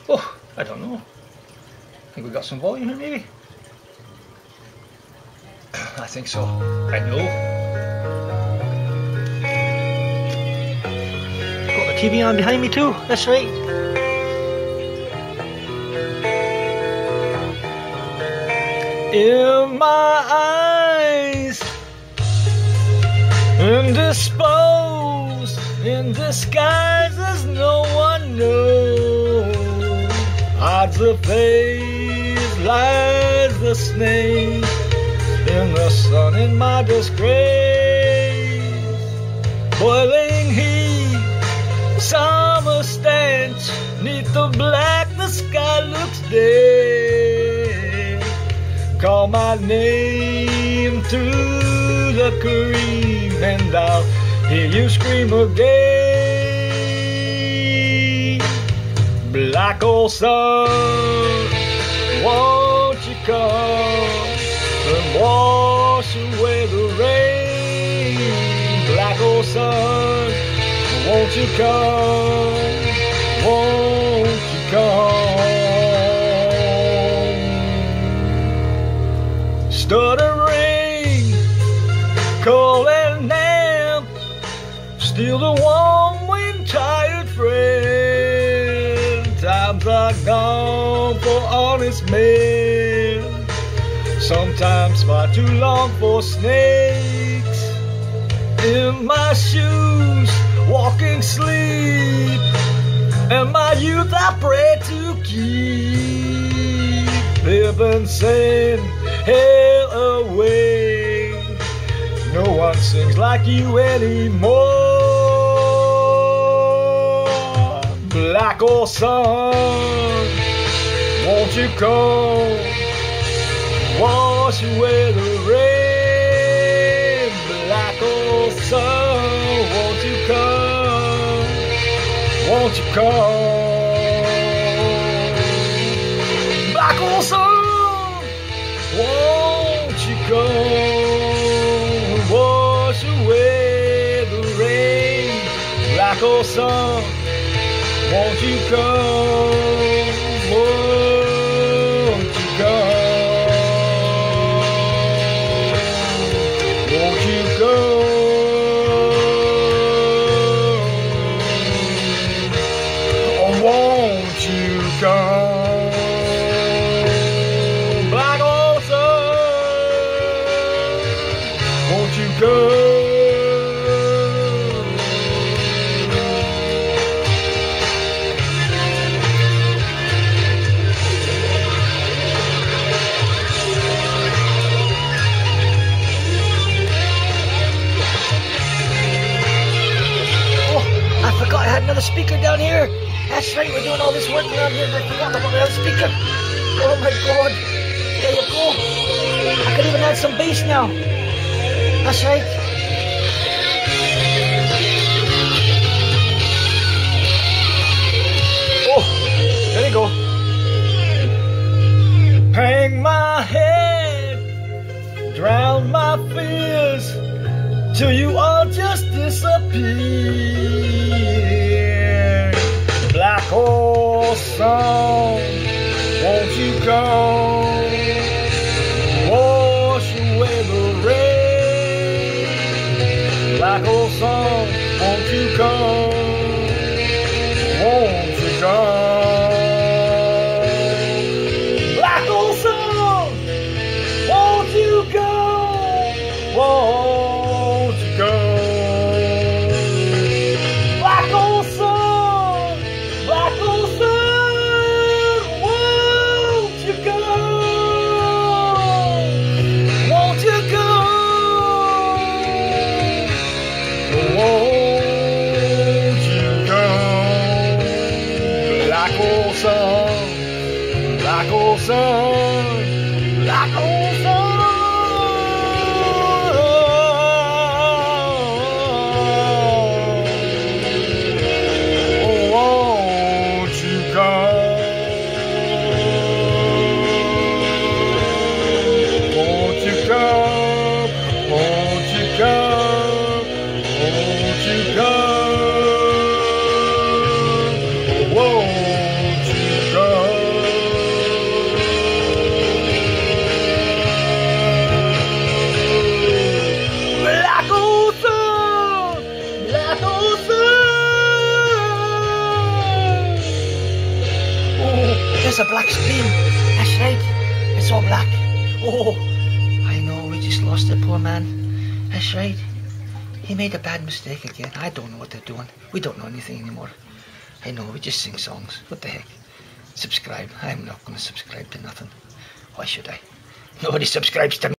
Oh, I don't know. I think we got some volume here, maybe? I think so. I know. Got the TV on behind me too, that's right. In my eyes, indisposed, in disguise as no one knows. Hides the face, lies the snake, in the sun in my disgrace. Boiling heat, summer stench, neath the black the sky looks dead. Call my name through the cream, and I'll hear you scream again. Black old sun, won't you come and wash away the rain? Black old sun, won't you come, won't you come? Stuttering, cold and damp, still the warm wind tired friend. Times are gone for honest men, sometimes far too long for snakes. In my shoes, walking sleep, and my youth I pray to keep. Heaven send hell away, no one sings like you anymore. Black old sun, won't you come, wash away the rain? Black old sun, won't you come, won't you come? Black old sun, won't you come, wash away the rain? Black old sun, won't you come, won't you come, won't you come, oh, won't you come? Black old sun, won't you come? I forgot I had another speaker down here. That's right, we're doing all this work down here and I forgot about the other speaker. Oh my god. There you go. I could even add some bass now. That's right. Oh, there you go. Hang my head, drown my fears, till you all just disappear. Black hole song, won't you come, wash away the rain? Black hole song, won't you come, won't you come? Black hole song, won't you come, won't you come? Black hole sun, black hole sun, won't you come, won't you come, won't you come? Black hole sun, black hole sun, black hole sun. Won't you come? beam. That's right. It's all black. Oh, I know, we just lost the poor man. That's right. He made a bad mistake again. I don't know what they're doing. We don't know anything anymore. I know, we just sing songs. What the heck? Subscribe. I'm not going to subscribe to nothing. Why should I? Nobody subscribes to me.